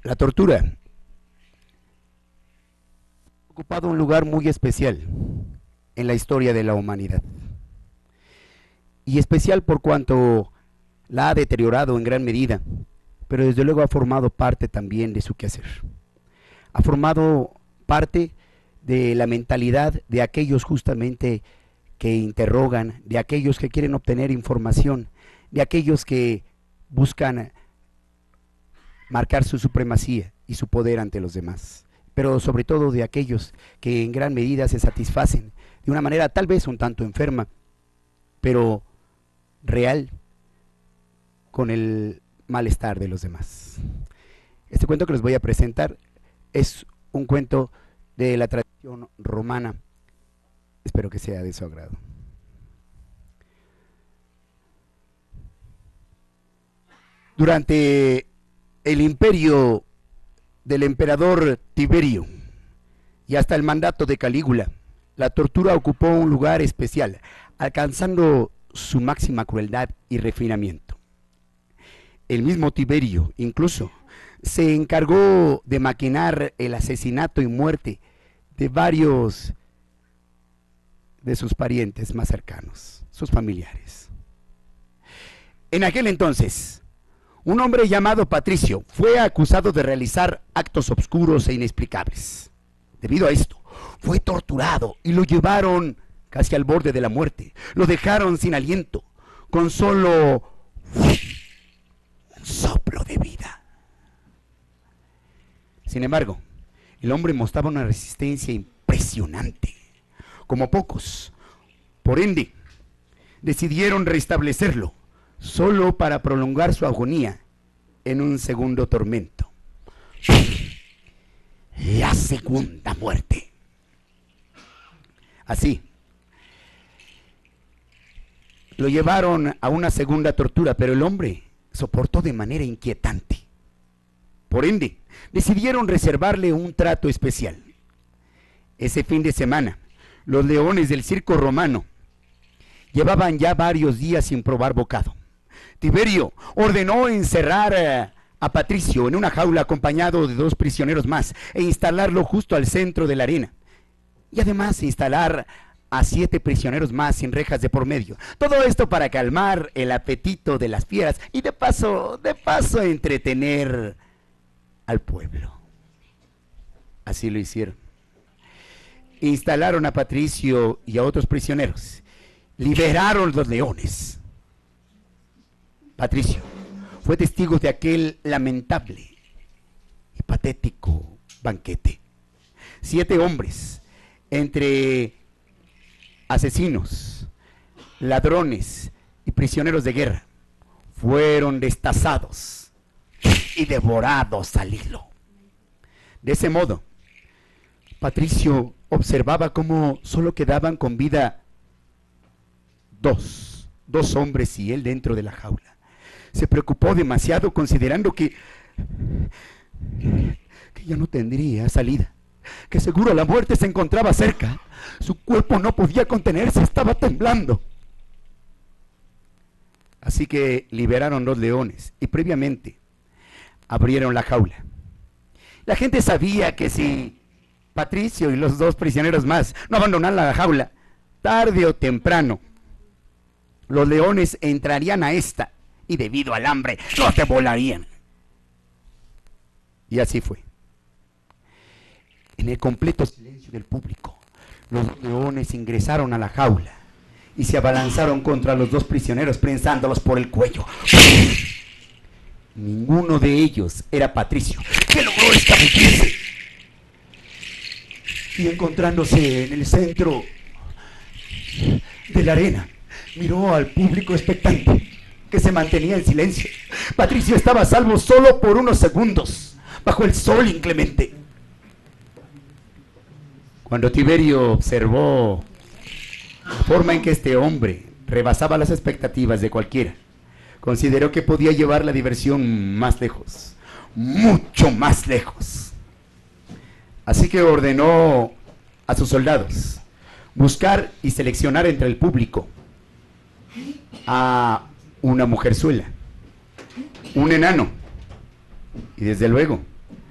La tortura ha ocupado un lugar muy especial en la historia de la humanidad. Y especial por cuanto la ha deteriorado en gran medida, pero desde luego ha formado parte también de su quehacer. Ha formado parte de la mentalidad de aquellos justamente que interrogan, de aquellos que quieren obtener información, de aquellos que buscan marcar su supremacía y su poder ante los demás, pero sobre todo de aquellos que en gran medida se satisfacen de una manera tal vez un tanto enferma, pero real, con el malestar de los demás. Este cuento que les voy a presentar es un cuento de la tradición romana. Espero que sea de su agrado. Durante el imperio del emperador Tiberio y hasta el mandato de Calígula, la tortura ocupó un lugar especial, alcanzando su máxima crueldad y refinamiento. El mismo Tiberio, incluso, se encargó de maquinar el asesinato y muerte de varios de sus parientes más cercanos, sus familiares. En aquel entonces, un hombre llamado Patricio fue acusado de realizar actos obscuros e inexplicables. Debido a esto, fue torturado y lo llevaron casi al borde de la muerte. Lo dejaron sin aliento, con solo un soplo de vida. Sin embargo, el hombre mostraba una resistencia impresionante, como pocos. Por ende, decidieron restablecerlo, solo para prolongar su agonía en un segundo tormento. La segunda muerte. Así, lo llevaron a una segunda tortura, pero el hombre soportó de manera inquietante. Por ende, decidieron reservarle un trato especial. Ese fin de semana, los leones del circo romano llevaban ya varios días sin probar bocado. Tiberio ordenó encerrar a Patricio en una jaula acompañado de 2 prisioneros más e instalarlo justo al centro de la arena. Y además instalar a 7 prisioneros más sin rejas de por medio. Todo esto para calmar el apetito de las fieras y de paso entretener al pueblo. Así lo hicieron. Instalaron a Patricio y a otros prisioneros. Liberaron los leones. Patricio fue testigo de aquel lamentable y patético banquete. 7 hombres, entre asesinos, ladrones y prisioneros de guerra, fueron destazados y devorados al hilo. De ese modo, Patricio observaba cómo solo quedaban con vida dos hombres y él dentro de la jaula. Se preocupó demasiado considerando que ya no tendría salida, que seguro la muerte se encontraba cerca. Su cuerpo no podía contenerse, estaba temblando. Así que liberaron los leones y previamente abrieron la jaula. La gente sabía que si Patricio y los 2 prisioneros más no abandonaban la jaula, tarde o temprano, los leones entrarían a esta y debido al hambre los devolarían. Y así fue. En el completo silencio del público, los leones ingresaron a la jaula y se abalanzaron contra los 2 prisioneros prensándolos por el cuello. Ninguno de ellos era Patricio, que logró escabullirse y encontrándose en el centro de la arena, miró al público expectante que se mantenía en silencio. Patricio estaba a salvo solo por unos segundos bajo el sol inclemente. Cuando Tiberio observó la forma en que este hombre rebasaba las expectativas de cualquiera, consideró que podía llevar la diversión más lejos, mucho más lejos. Así que ordenó a sus soldados buscar y seleccionar entre el público a una mujerzuela, un enano y desde luego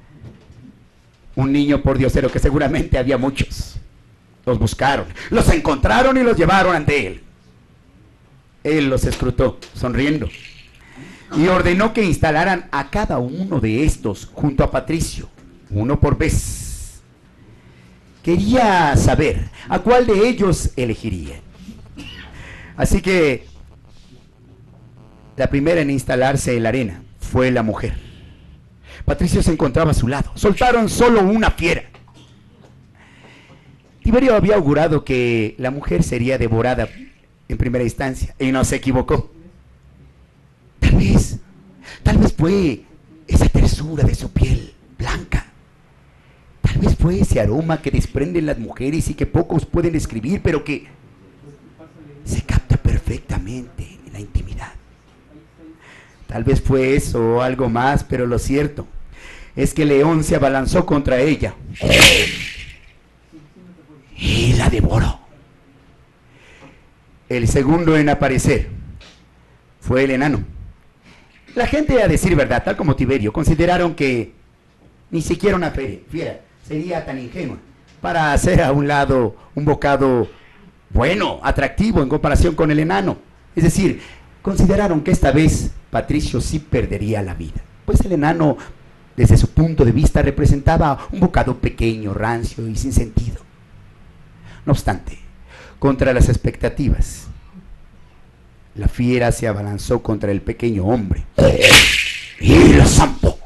Un niño pordiosero, que seguramente había muchos. Los buscaron, los encontraron y los llevaron ante él. Él los escrutó, sonriendo, y ordenó que instalaran a cada uno de estos junto a Patricio, uno por vez. Quería saber a cuál de ellos elegiría. Así que la primera en instalarse en la arena fue la mujer. Patricio se encontraba a su lado. Soltaron solo una fiera. Tiberio había augurado que la mujer sería devorada en primera instancia, y no se equivocó. Tal vez fue esa tersura de su piel blanca. Tal vez fue ese aroma que desprenden las mujeres y que pocos pueden describir, pero que se capta perfectamente en la intimidad. Tal vez fue eso o algo más, pero lo cierto es que León se abalanzó contra ella y la devoró. El segundo en aparecer fue el enano. La gente, a decir verdad, tal como Tiberio, consideraron que ni siquiera una fiera sería tan ingenua para hacer a un lado un bocado bueno, atractivo en comparación con el enano. Es decir, consideraron que esta vez Patricio sí perdería la vida, pues el enano, desde su punto de vista, representaba un bocado pequeño, rancio y sin sentido. No obstante, contra las expectativas, la fiera se abalanzó contra el pequeño hombre y lo zampó.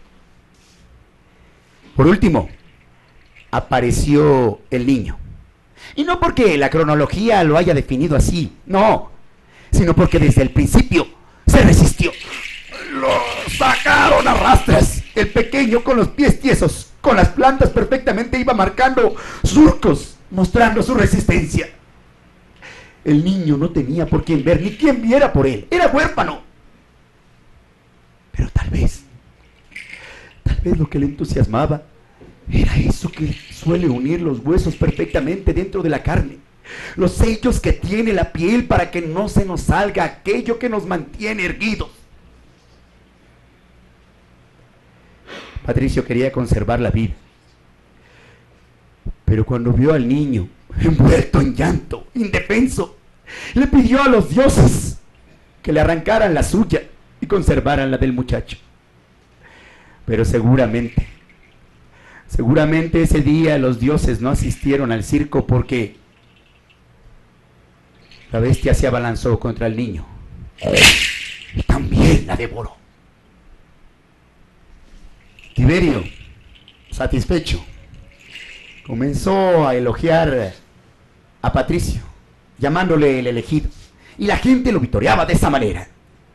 Por último, apareció el niño. Y no porque la cronología lo haya definido así, no, sino porque desde el principio se resistió. Lo sacaron a rastras. El pequeño, con los pies tiesos, con las plantas perfectamente, iba marcando surcos, mostrando su resistencia. El niño no tenía por quién ver, ni quien viera por él. Era huérfano. Pero tal vez lo que le entusiasmaba era eso que suele unir los huesos perfectamente dentro de la carne. Los sellos que tiene la piel para que no se nos salga aquello que nos mantiene erguidos. Patricio quería conservar la vida. Pero cuando vio al niño envuelto en llanto, indefenso, le pidió a los dioses que le arrancaran la suya y conservaran la del muchacho. Pero seguramente ese día los dioses no asistieron al circo, porque la bestia se abalanzó contra el niño y también la devoró. Tiberio, satisfecho, comenzó a elogiar a Patricio, llamándole el elegido, y la gente lo vitoreaba de esa manera.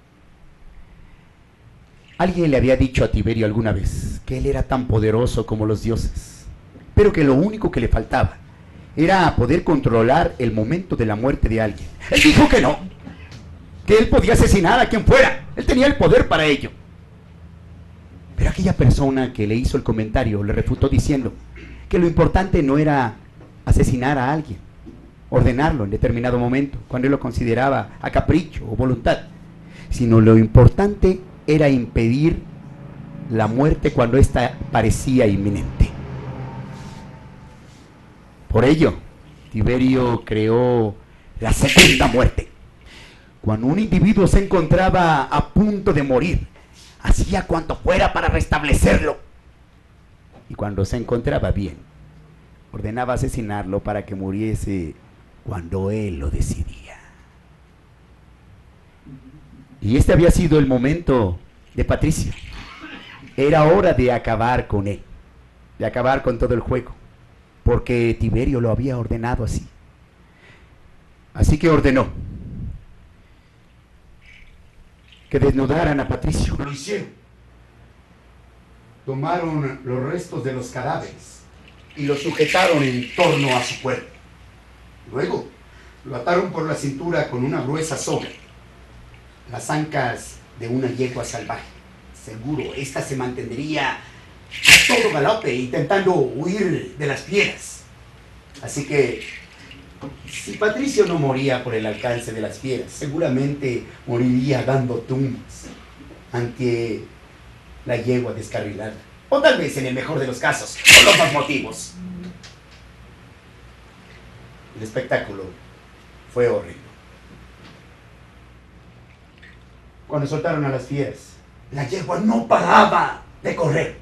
Alguien le había dicho a Tiberio alguna vez que él era tan poderoso como los dioses, pero que lo único que le faltaba era poder controlar el momento de la muerte de alguien. Él dijo que no, que él podía asesinar a quien fuera, él tenía el poder para ello. Pero aquella persona que le hizo el comentario le refutó diciendo que lo importante no era asesinar a alguien, ordenarlo en determinado momento, cuando él lo consideraba a capricho o voluntad, sino lo importante era impedir la muerte cuando ésta parecía inminente. Por ello, Tiberio creó la segunda muerte. Cuando un individuo se encontraba a punto de morir, hacía cuanto fuera para restablecerlo. Y cuando se encontraba bien, ordenaba asesinarlo para que muriese cuando él lo decidía. Y este había sido el momento de Patricio. Era hora de acabar con él, de acabar con todo el juego, porque Tiberio lo había ordenado así. Así que ordenó que desnudaran a Patricio. Lo hicieron. Tomaron los restos de los cadáveres y los sujetaron en torno a su cuerpo. Luego lo ataron por la cintura con una gruesa soga, las ancas de una yegua salvaje. Seguro, esta se mantendría a todo galope intentando huir de las fieras. Así que, si Patricio no moría por el alcance de las fieras, seguramente moriría dando tumbos ante la yegua descarrilada. O tal vez, en el mejor de los casos, por los dos motivos. El espectáculo fue horrible. Cuando soltaron a las fieras, la yegua no paraba de correr.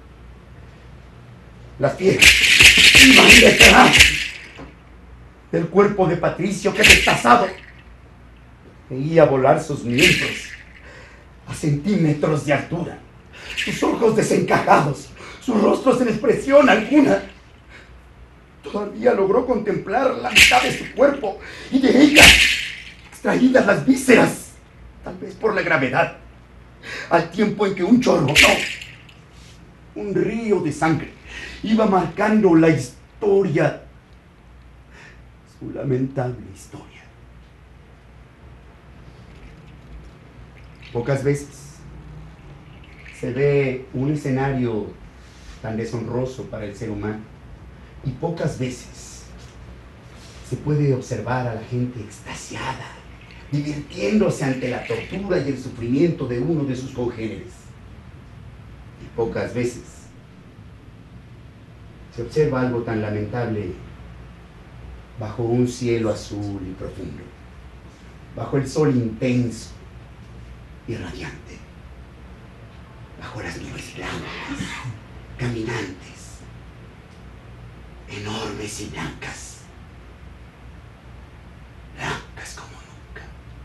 Las fieras iban detrás del cuerpo de Patricio, que destazado veía volar sus miembros a centímetros de altura, sus ojos desencajados, su rostro sin expresión alguna. Todavía logró contemplar la mitad de su cuerpo y de ella extraídas las vísceras, tal vez por la gravedad, al tiempo en que un chorro, no, un río de sangre iba marcando la historia, su lamentable historia. Pocas veces se ve un escenario tan deshonroso para el ser humano, y pocas veces se puede observar a la gente extasiada, divirtiéndose ante la tortura y el sufrimiento de uno de sus congéneres. Y pocas veces se observa algo tan lamentable bajo un cielo azul y profundo, bajo el sol intenso y radiante, bajo las nubes blancas, caminantes, enormes y blancas, blancas como nunca.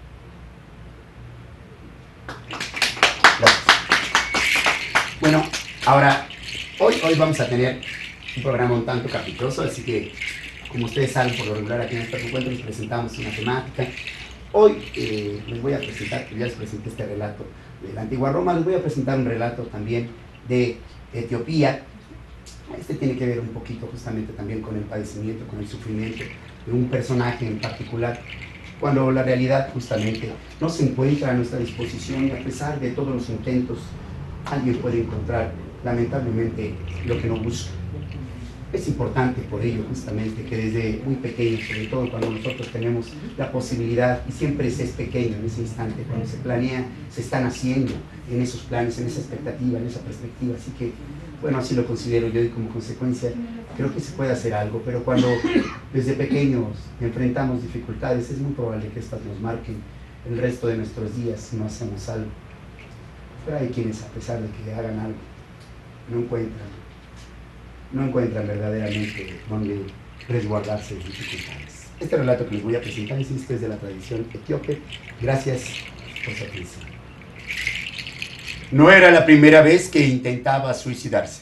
Gracias. Bueno, ahora, hoy vamos a tener un programa un tanto caprichoso, así que, como ustedes saben, por lo regular aquí en este encuentro les presentamos una temática. Hoy les voy a presentar, que ya les presenté este relato de la antigua Roma, les voy a presentar un relato también de Etiopía. Este tiene que ver un poquito justamente también con el padecimiento, con el sufrimiento de un personaje en particular, cuando la realidad justamente no se encuentra a nuestra disposición, y a pesar de todos los intentos, alguien puede encontrar lamentablemente lo que no busca. Es importante por ello justamente que desde muy pequeños, sobre todo cuando nosotros tenemos la posibilidad, y siempre es pequeño en ese instante, cuando se planea, se están haciendo en esos planes, en esa expectativa, en esa perspectiva. Así que, bueno, así lo considero yo, y como consecuencia creo que se puede hacer algo, pero cuando desde pequeños enfrentamos dificultades, es muy probable que estas nos marquen el resto de nuestros días si no hacemos algo. Pero hay quienes, a pesar de que hagan algo, no encuentran verdaderamente dónde resguardarse de dificultades. Este relato que les voy a presentar, insisto, es de la tradición etíope. Gracias por su atención. No era la primera vez que intentaba suicidarse.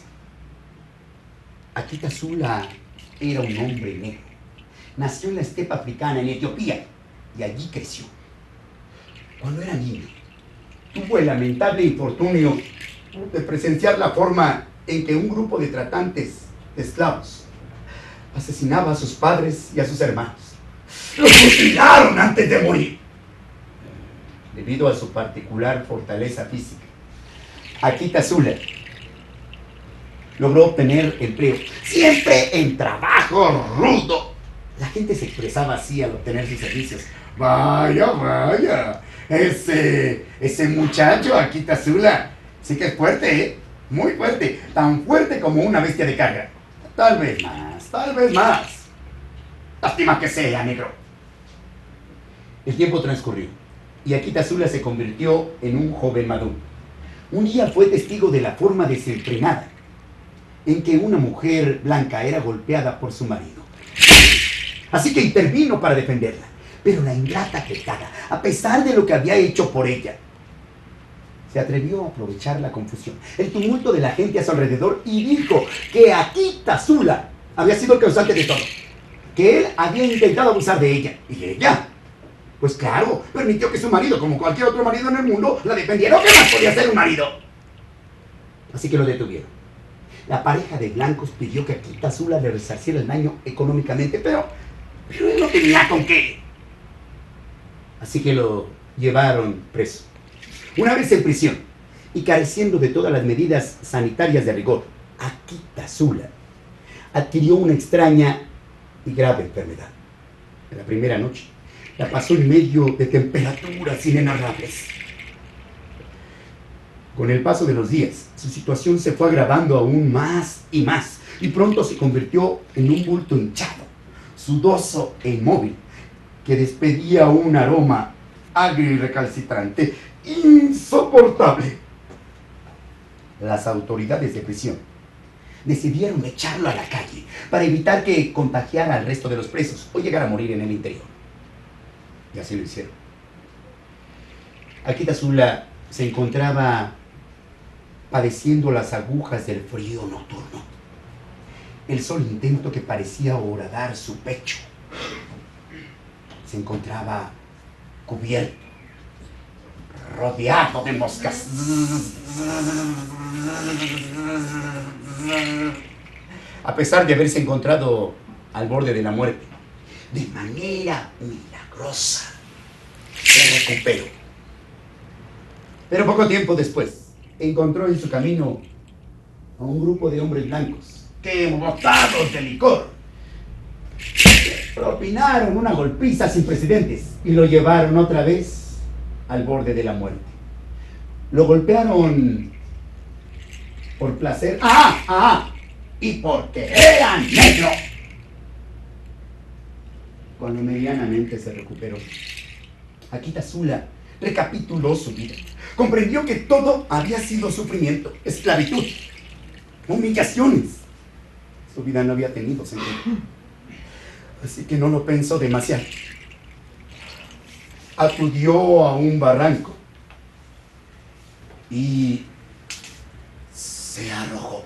Akita Sula era un hombre negro. Nació en la estepa africana, en Etiopía, y allí creció. Cuando era niño, tuvo el lamentable infortunio de presenciar la forma en que un grupo de tratantes de esclavos asesinaba a sus padres y a sus hermanos. ¡Los mutilaron antes de morir! Debido a su particular fortaleza física, Akita Sula logró obtener empleo, siempre en trabajo rudo. La gente se expresaba así al obtener sus servicios. Vaya, vaya, ese muchacho Akita Sula sí que es fuerte, ¿eh? Muy fuerte, tan fuerte como una bestia de carga. Tal vez más, tal vez más. Lástima que sea, negro. El tiempo transcurrió y Akita Sula se convirtió en un joven maduro. Un día fue testigo de la forma desenfrenada en que una mujer blanca era golpeada por su marido. Así que intervino para defenderla. Pero la ingrata afectada, a pesar de lo que había hecho por ella, se atrevió a aprovechar la confusión, el tumulto de la gente a su alrededor, y dijo que Akita Sula había sido el causante de todo, que él había intentado abusar de ella. Y ella, pues claro, permitió que su marido, como cualquier otro marido en el mundo, la defendiera. ¿Qué más podía ser un marido? Así que lo detuvieron. La pareja de blancos pidió que Akita Sula le resarciera el daño económicamente, pero él no tenía con qué. Así que lo llevaron preso. Una vez en prisión y careciendo de todas las medidas sanitarias de rigor, Akita Sula adquirió una extraña y grave enfermedad. En la primera noche la pasó en medio de temperaturas inenarrables. Con el paso de los días, su situación se fue agravando aún más y más, y pronto se convirtió en un bulto hinchado, sudoso e inmóvil, que despedía un aroma agrio y recalcitrante, insoportable. Las autoridades de prisión decidieron echarlo a la calle para evitar que contagiara al resto de los presos o llegara a morir en el interior. Y así lo hicieron. Akita Azula se encontraba padeciendo las agujas del frío nocturno. El sol intento que parecía horadar su pecho se encontraba cubierto, rodeado de moscas. A pesar de haberse encontrado al borde de la muerte, de manera milagrosa, se recuperó. Pero poco tiempo después, encontró en su camino a un grupo de hombres blancos que, botados de licor, propinaron una golpiza sin precedentes y lo llevaron otra vez al borde de la muerte. Lo golpearon por placer, y porque era negro. Cuando medianamente se recuperó, Akita Azula recapituló su vida. Comprendió que todo había sido sufrimiento, esclavitud, humillaciones. Su vida no había tenido sentido. Así que no lo pensó demasiado. Acudió a un barranco y se arrojó.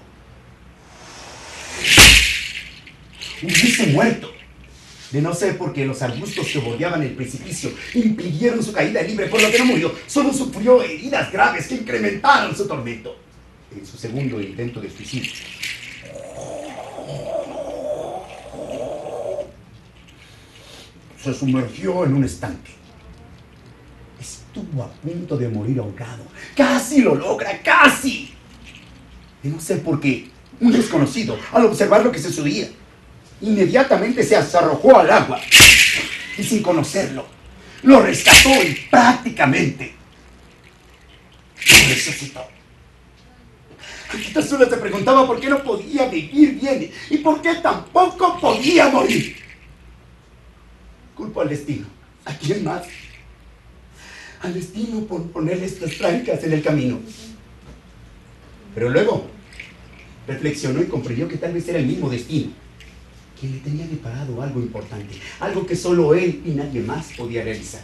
Hubiese muerto, de no ser porque los arbustos que bordeaban el precipicio impidieron su caída libre, por lo que no murió, solo sufrió heridas graves que incrementaron su tormento. En su segundo intento de suicidio, se sumergió en un estanque. Estuvo a punto de morir ahogado. Casi lo logra, casi. De no ser porque un desconocido, al observar lo que se sucedía, inmediatamente se arrojó al agua y, sin conocerlo, lo rescató y prácticamente lo resucitó. Akita Azula se preguntaba por qué no podía vivir bien y por qué tampoco podía morir. Culpo al destino. ¿A quién más? Al destino por ponerle estas trancas en el camino. Pero luego reflexionó y comprendió que tal vez era el mismo destino quien le tenía preparado algo importante, algo que solo él y nadie más podía realizar.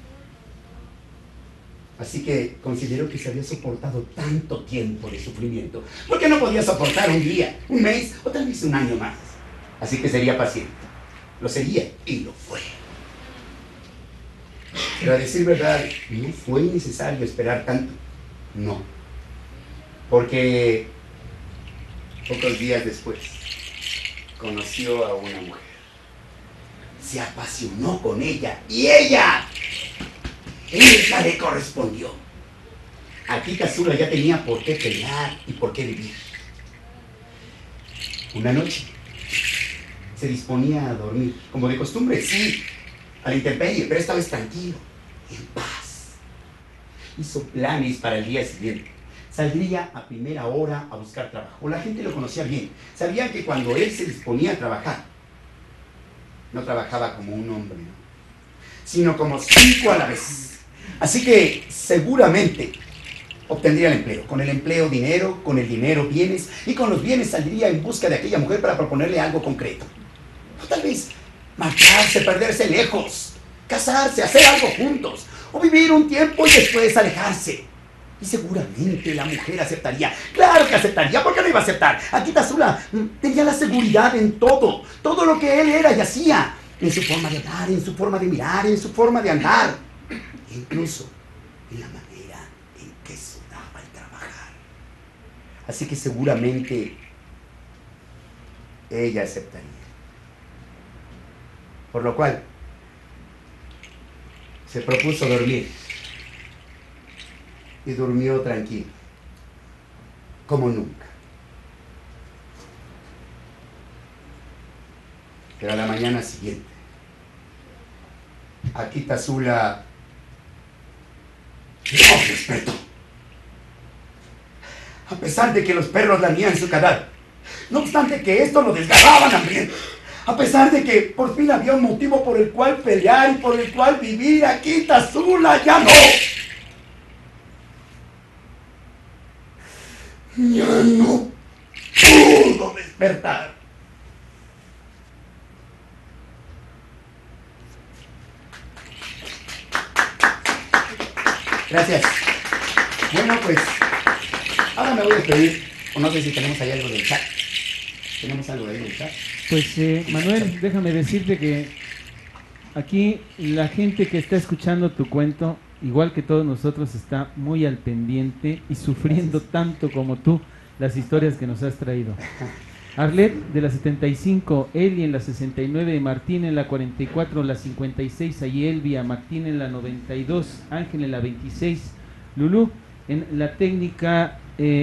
Así que consideró que se había soportado tanto tiempo de sufrimiento, porque no podía soportar un día, un mes o tal vez un año más. Así que sería paciente. Lo sería y lo fue. Pero a decir verdad, no fue necesario esperar tanto. No. Porque pocos días después conoció a una mujer. Se apasionó con ella y ella le correspondió. Akita Azula ya tenía por qué pelear y por qué vivir. Una noche se disponía a dormir, como de costumbre, sí, a la intemperie, pero esta vez tranquilo, en paz. Hizo planes para el día siguiente. Saldría a primera hora a buscar trabajo. La gente lo conocía bien. Sabía que cuando él se disponía a trabajar, no trabajaba como un hombre, ¿no?, sino como 5 a la vez. Así que seguramente obtendría el empleo. Con el empleo dinero, con el dinero bienes, y con los bienes saldría en busca de aquella mujer para proponerle algo concreto. O tal vez marcharse, perderse lejos, casarse, hacer algo juntos, o vivir un tiempo y después alejarse. Y seguramente la mujer aceptaría. ¡Claro que aceptaría! ¿Por qué no iba a aceptar? Akita Azula tenía la seguridad en todo lo que él era y hacía. En su forma de hablar, en su forma de mirar, en su forma de andar. Incluso en la manera en que sudaba al trabajar. Así que seguramente ella aceptaría. Por lo cual se propuso dormir. Y durmió tranquilo, como nunca. Pero a la mañana siguiente, Akita Azula no despertó. a pesar de que los perros lamían su cadáver, no obstante que esto lo desgarraban hambriento, a pesar de que por fin había un motivo por el cual pelear y por el cual vivir, aquí Tazula ya no. Ya no pudo despertar. Gracias. Bueno, pues ahora me voy a despedir. O no sé si tenemos ahí algo del chat. ¿Tenemos algo ahí del chat? Pues Manuel, déjame decirte que aquí la gente que está escuchando tu cuento, igual que todos nosotros, está muy al pendiente y sufriendo tanto como tú las historias que nos has traído. Arlet de la 75, Eli en la 69, Martín en la 44, la 56, Ayelvia, Martín en la 92, Ángel en la 26, Lulú en la técnica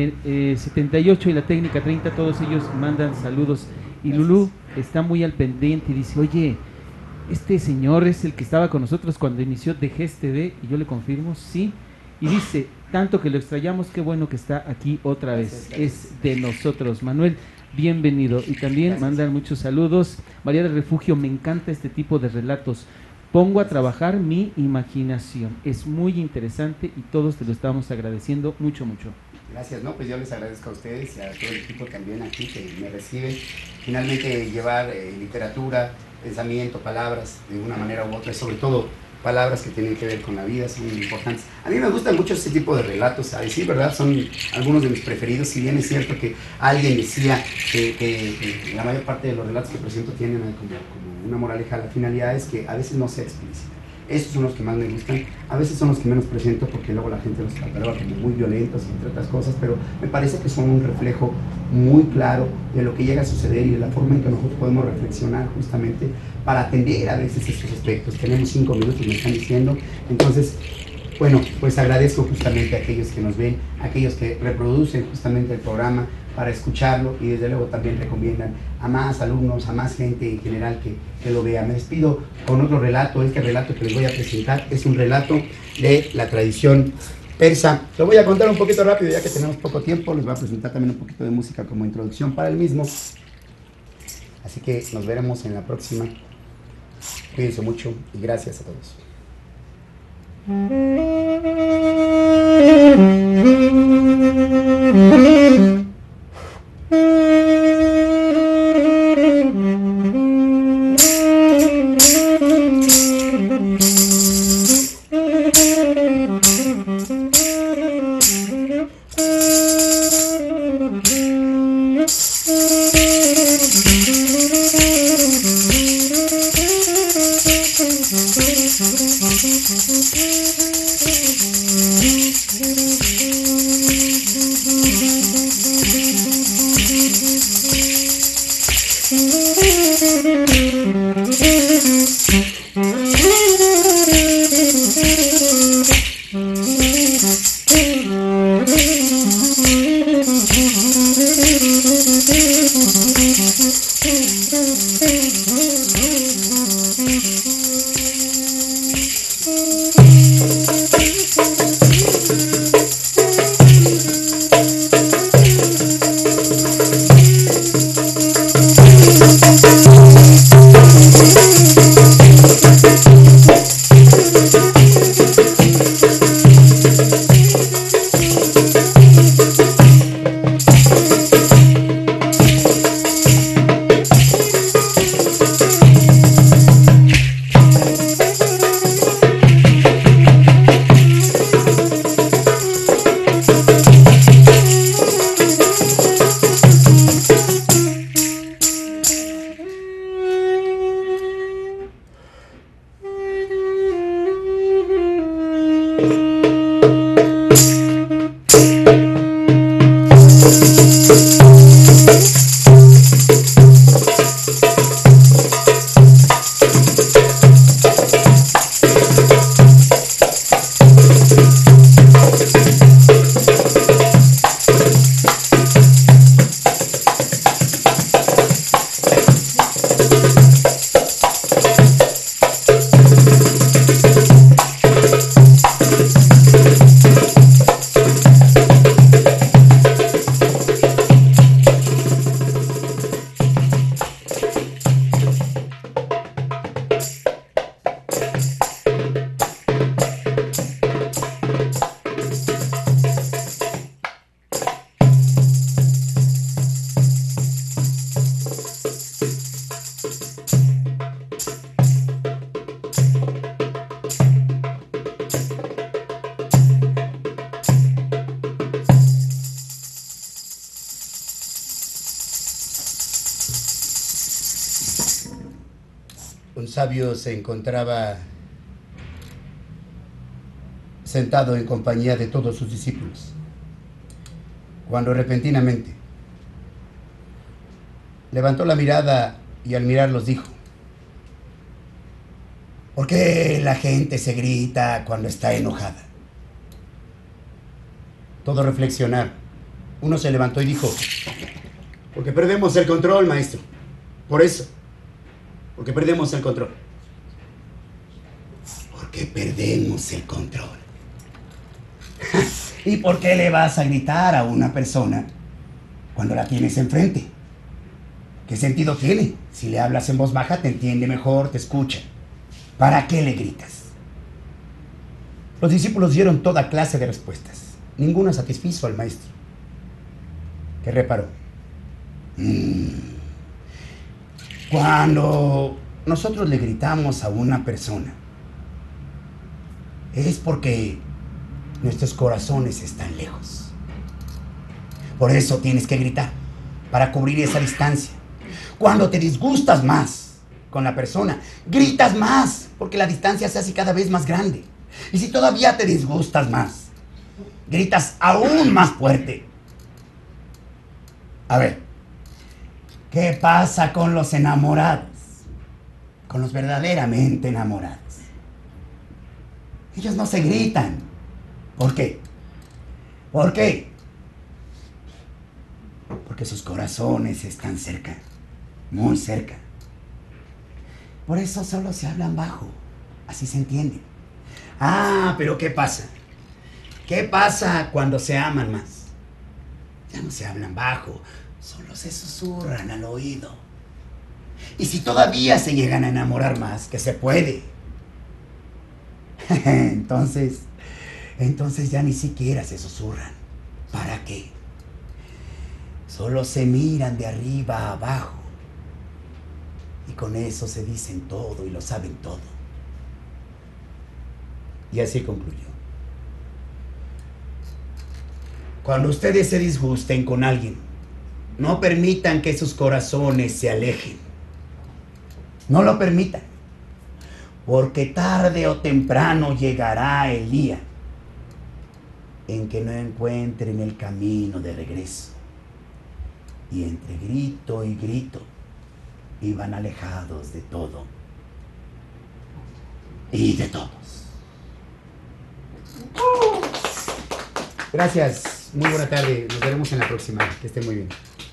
78 y la técnica 30, todos ellos mandan saludos. Y Lulú está muy al pendiente y dice, oye, este señor es el que estaba con nosotros cuando inició DGES TV, y yo le confirmo, sí, y dice, tanto que lo extrañamos, qué bueno que está aquí otra vez, es de nosotros. Manuel, bienvenido. Y también mandan muchos saludos. María del Refugio, me encanta este tipo de relatos, pongo a trabajar mi imaginación, es muy interesante y todos te lo estamos agradeciendo mucho, mucho. Gracias, no, pues yo les agradezco a ustedes y a todo el equipo también aquí que me reciben. Finalmente llevar literatura, pensamiento, palabras de una manera u otra, sobre todo palabras que tienen que ver con la vida, son importantes. A mí me gustan mucho este tipo de relatos, a decir verdad, son algunos de mis preferidos, si bien es cierto que alguien decía que la mayor parte de los relatos que presento tienen como una moraleja, la finalidad es que a veces no sea explícita. Estos son los que más me gustan, a veces son los que menos presento porque luego la gente los cataloga como muy violentos y entre otras cosas, pero me parece que son un reflejo muy claro de lo que llega a suceder y de la forma en que nosotros podemos reflexionar justamente para atender a veces estos aspectos. Tenemos 5 minutos, me están diciendo, entonces, bueno, pues agradezco justamente a aquellos que nos ven, a aquellos que reproducen justamente el programa para escucharlo y desde luego también recomiendan a más alumnos, a más gente en general que lo vea. Me despido con otro relato. Este relato que les voy a presentar es un relato de la tradición persa. Lo voy a contar un poquito rápido ya que tenemos poco tiempo. Les voy a presentar también un poquito de música como introducción para el mismo. Así que nos veremos en la próxima. Cuídense mucho y gracias a todos. sabio se encontraba sentado en compañía de todos sus discípulos, cuando repentinamente levantó la mirada y al mirarlos dijo: ¿por qué la gente se grita cuando está enojada? Todos reflexionaron. Uno se levantó y dijo: porque perdemos el control, maestro. Por eso. Porque perdemos el control. Porque perdemos el control. ¿Y por qué le vas a gritar a una persona cuando la tienes enfrente? ¿Qué sentido tiene? Si le hablas en voz baja, te entiende mejor, te escucha. ¿Para qué le gritas? Los discípulos dieron toda clase de respuestas. Ninguna satisfizo al maestro, que reparó: cuando nosotros le gritamos a una persona, es porque nuestros corazones están lejos. Por eso tienes que gritar, para cubrir esa distancia. Cuando te disgustas más con la persona, gritas más, porque la distancia se hace cada vez más grande. Y si todavía te disgustas más, gritas aún más fuerte. A ver, ¿qué pasa con los enamorados? Con los verdaderamente enamorados. Ellos no se gritan. ¿Por qué? ¿Por qué? Porque sus corazones están cerca, muy cerca. Por eso solo se hablan bajo, así se entiende. Ah, pero ¿qué pasa? ¿Qué pasa cuando se aman más? Ya no se hablan bajo, solo se susurran al oído. Y si todavía se llegan a enamorar más, que se puede, entonces ya ni siquiera se susurran. ¿Para qué? Solo se miran de arriba a abajo. Y con eso se dicen todo y lo saben todo. Y así concluyó: cuando ustedes se disgusten con alguien, no permitan que sus corazones se alejen. No lo permitan. Porque tarde o temprano llegará el día en que no encuentren el camino de regreso. Y entre grito y grito, iban alejados de todo y de todos. Gracias, muy buena tarde. Nos veremos en la próxima. Que estén muy bien.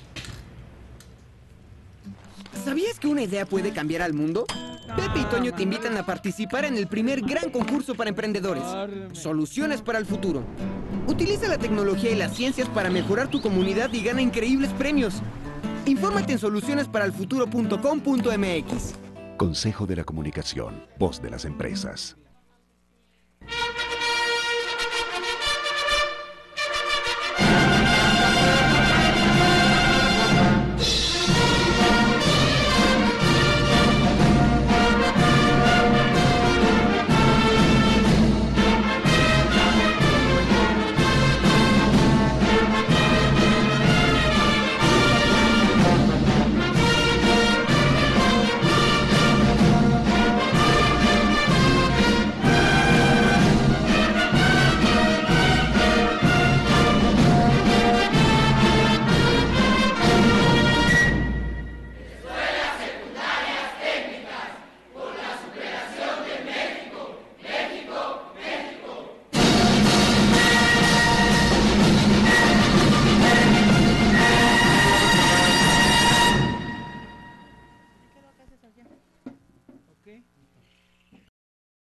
¿Sabías que una idea puede cambiar al mundo? Pepe y Toño te invitan a participar en el primer gran concurso para emprendedores, Soluciones para el Futuro. Utiliza la tecnología y las ciencias para mejorar tu comunidad y gana increíbles premios. Infórmate en solucionesparalfuturo.com.mx. Consejo de la Comunicación, voz de las empresas.